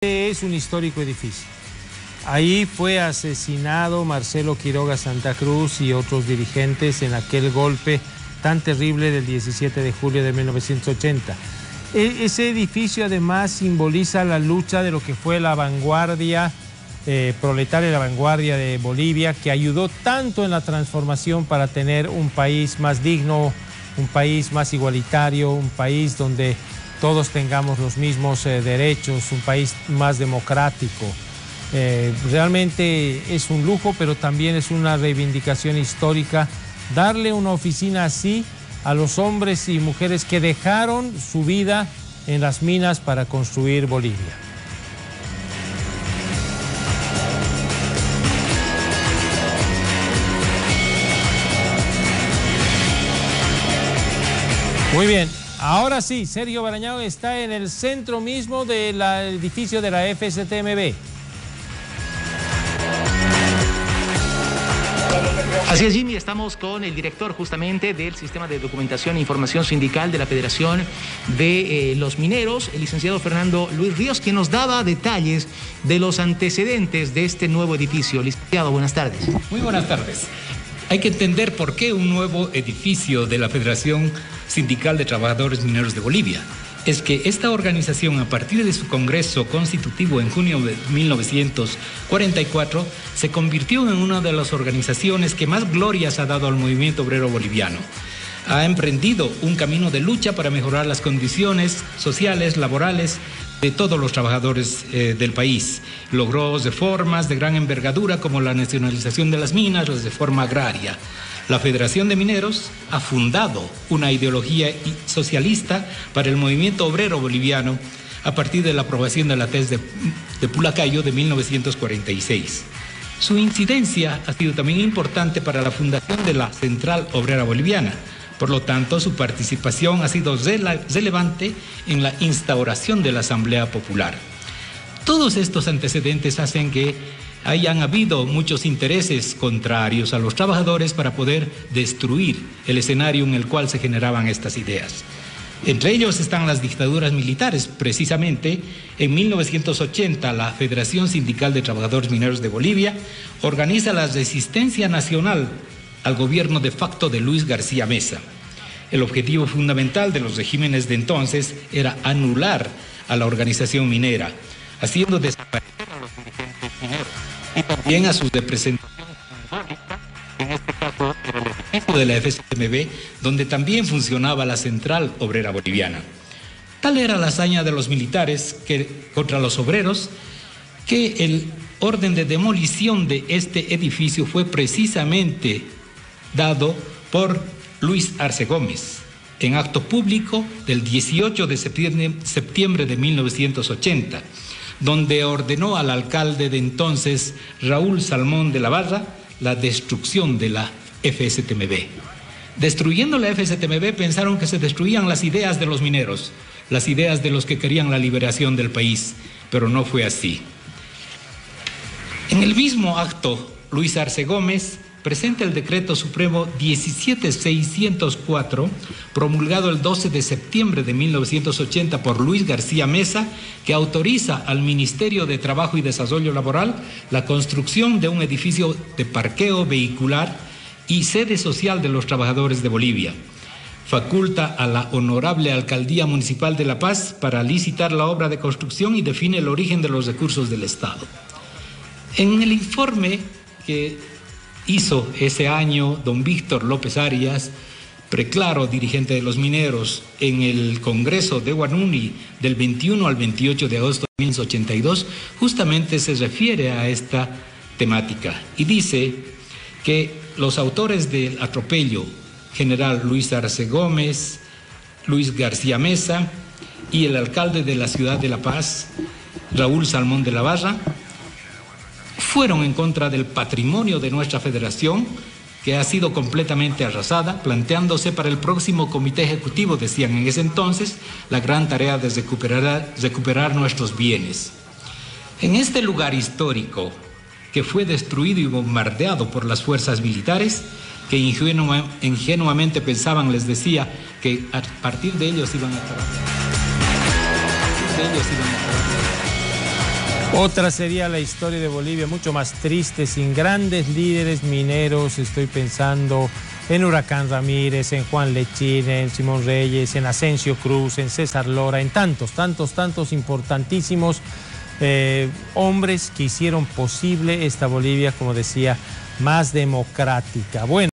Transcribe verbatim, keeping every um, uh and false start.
Es un histórico edificio. Ahí fue asesinado Marcelo Quiroga Santa Cruz y otros dirigentes en aquel golpe tan terrible del diecisiete de julio de mil novecientos ochenta. E ese edificio además simboliza la lucha de lo que fue la vanguardia eh, proletaria, la vanguardia de Bolivia, que ayudó tanto en la transformación para tener un país más digno, un país más igualitario, un país donde todos tengamos los mismos eh, derechos, un país más democrático. Eh, realmente es un lujo, pero también es una reivindicación histórica darle una oficina así a los hombres y mujeres que dejaron su vida en las minas para construir Bolivia. Muy bien. Ahora sí, Sergio Barañao está en el centro mismo del edificio de la F S T M B. Así es, Jimmy, estamos con el director justamente del Sistema de Documentación e Información Sindical de la Federación de eh, los Mineros, el licenciado Fernando Luis Ríos, quien nos daba detalles de los antecedentes de este nuevo edificio. Licenciado, buenas tardes. Muy buenas tardes. Hay que entender por qué un nuevo edificio de la Federación Sindical de Trabajadores Mineros de Bolivia. Es que esta organización, a partir de su congreso constitutivo en junio de mil novecientos cuarenta y cuatro, se convirtió en una de las organizaciones que más glorias ha dado al movimiento obrero boliviano. Ha emprendido un camino de lucha para mejorar las condiciones sociales, laborales de todos los trabajadores eh, del país. Logró reformas de gran envergadura como la nacionalización de las minas, la reforma agraria. La Federación de Mineros ha fundado una ideología socialista para el movimiento obrero boliviano a partir de la aprobación de la T E S de, de Pulacayo de mil novecientos cuarenta y seis. Su incidencia ha sido también importante para la fundación de la Central Obrera Boliviana. Por lo tanto, su participación ha sido relevante en la instauración de la Asamblea Popular. Todos estos antecedentes hacen que hayan habido muchos intereses contrarios a los trabajadores para poder destruir el escenario en el cual se generaban estas ideas. Entre ellos están las dictaduras militares. Precisamente, en mil novecientos ochenta, la Federación Sindical de Trabajadores Mineros de Bolivia organiza la resistencia nacional al gobierno de facto de Luis García Meza. El objetivo fundamental de los regímenes de entonces era anular a la organización minera, haciendo desaparecer a los dirigentes mineros y también a su representación simbólica, en este caso era el edificio de la F S T M B, donde también funcionaba la Central Obrera Boliviana. Tal era la hazaña de los militares que, contra los obreros, que el orden de demolición de este edificio fue precisamente dado por Luis Arce Gómez en acto público del dieciocho de septiembre de mil novecientos ochenta, donde ordenó al alcalde de entonces, Raúl Salmón de la Barra, la destrucción de la F S T M B. Destruyendo la F S T M B pensaron que se destruían las ideas de los mineros, las ideas de los que querían la liberación del país, pero no fue así. En el mismo acto, Luis Arce Gómez presenta el decreto supremo diecisiete mil seiscientos cuatro, promulgado el doce de septiembre de mil novecientos ochenta por Luis García Meza, que autoriza al Ministerio de Trabajo y Desarrollo Laboral la construcción de un edificio de parqueo vehicular y sede social de los trabajadores de Bolivia. Faculta a la Honorable Alcaldía Municipal de La Paz para licitar la obra de construcción y define el origen de los recursos del Estado. En el informe que hizo ese año don Víctor López Arias, preclaro dirigente de los mineros, en el Congreso de Huanuni del veintiuno al veintiocho de agosto de mil novecientos ochenta y dos, justamente se refiere a esta temática y dice que los autores del atropello, general Luis Arce Gómez, Luis García Meza y el alcalde de la ciudad de La Paz, Raúl Salmón de la Barra, fueron en contra del patrimonio de nuestra federación, que ha sido completamente arrasada, planteándose para el próximo comité ejecutivo, decían en ese entonces, la gran tarea de recuperar, recuperar nuestros bienes. En este lugar histórico, que fue destruido y bombardeado por las fuerzas militares, que ingenua, ingenuamente pensaban, les decía, que a partir de ellos iban a acabar. A partir de ellos iban a acabar. Otra sería la historia de Bolivia, mucho más triste, sin grandes líderes mineros. Estoy pensando en Huracán Ramírez, en Juan Lechín, en Simón Reyes, en Asensio Cruz, en César Lora, en tantos, tantos, tantos importantísimos eh, hombres que hicieron posible esta Bolivia, como decía, más democrática. Bueno.